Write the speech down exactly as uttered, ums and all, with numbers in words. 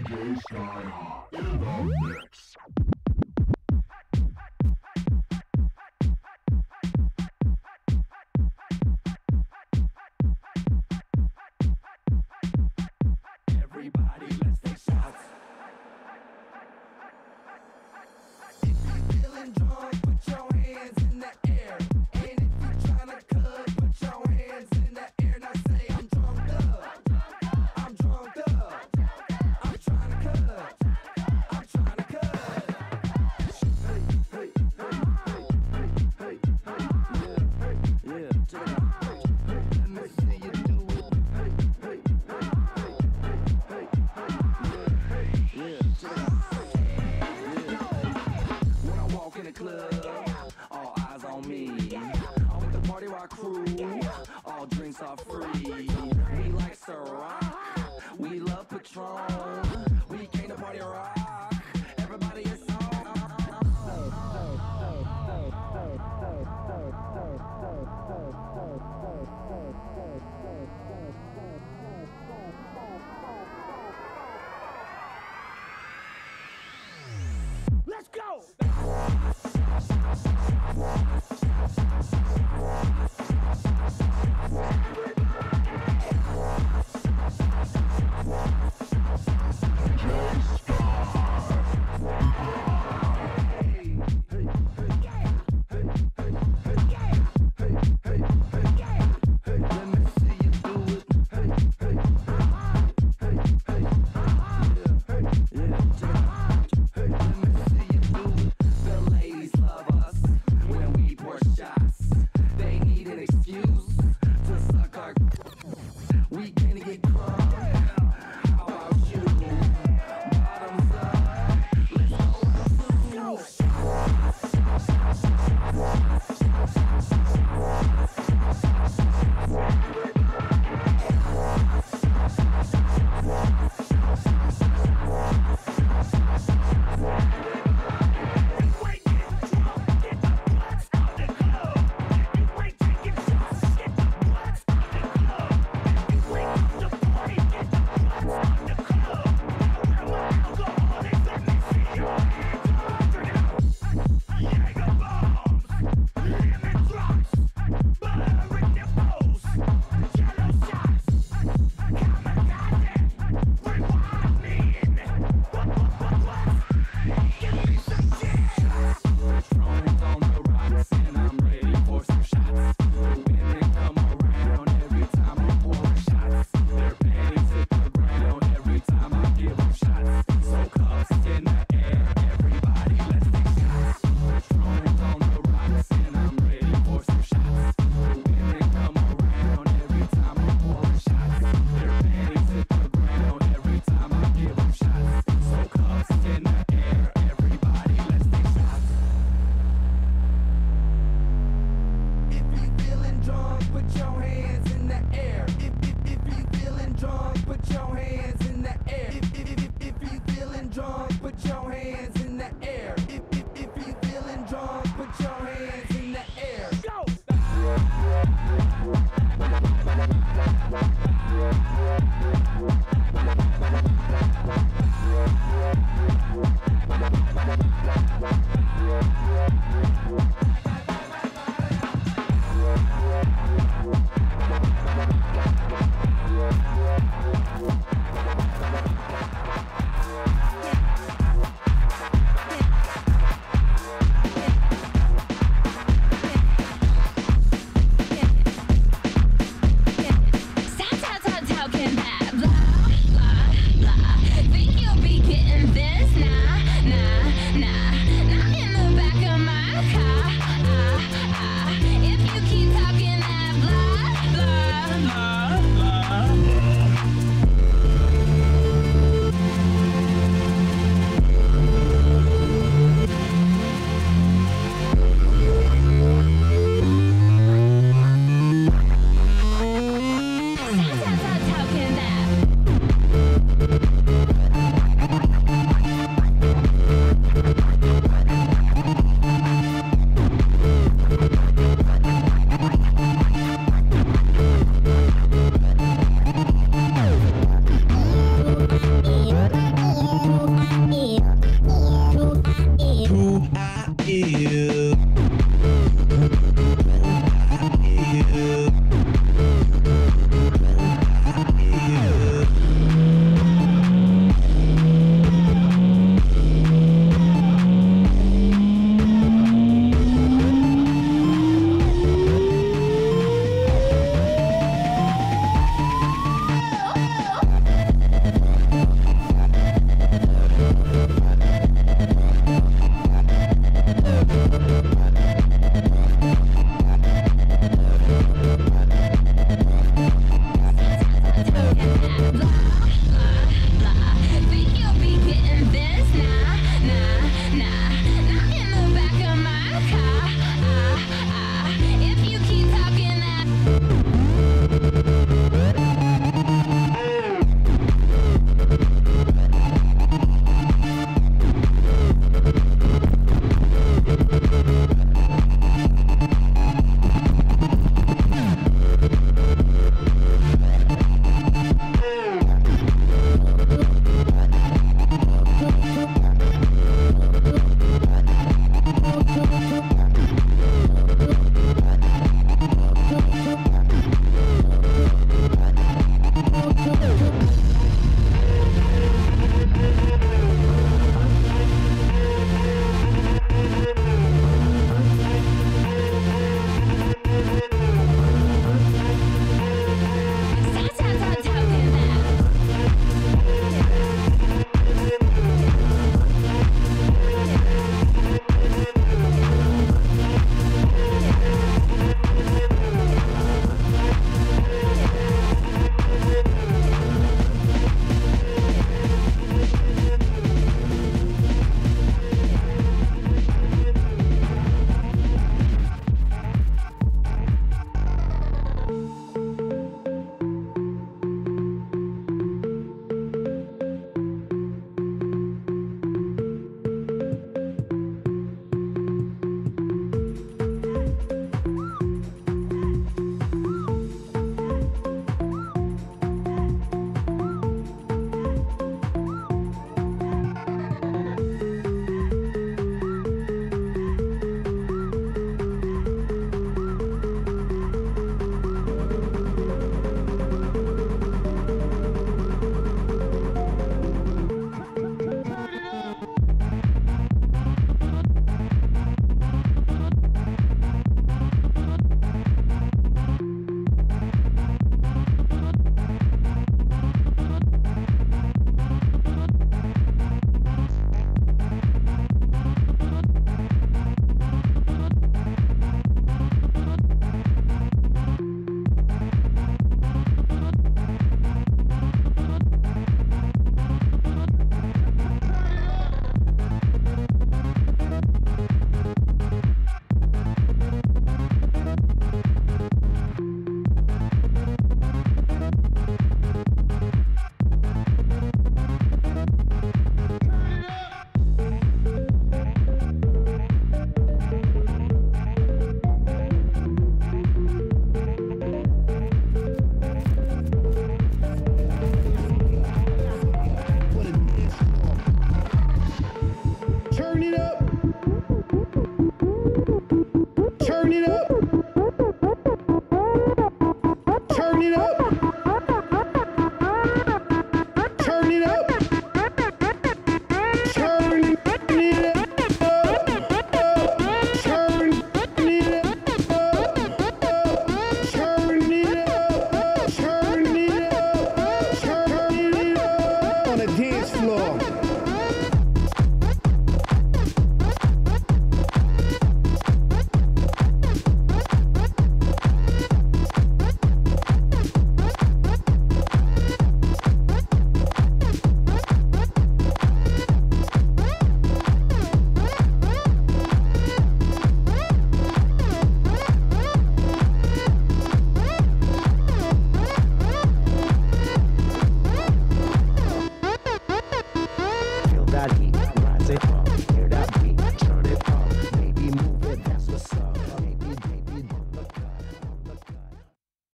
D J Skyhawk in the mix. Everybody, let's take shots. If you're feeling drunk, put your hands in the air. And if you're trying to cut, put your hands in the air. Now say, I'm drunk up. I'm drunk up. I'm trying to cut. I'm trying to cut. Hey, hey, hey, hey, hey, hey, yeah, yeah, check it out. Let me see you do it. Hey, hey, hey, hey, hey, yeah, check it out. Yeah. When I walk in the club, all eyes on me. I'm with the Party Rock crew, all drinks are free. We like Ciroc, we love Patron. We came to party rock, everybody is on. Let's go! We came to get crunk. How about you? Bottoms up. Let's go. Let's put your hands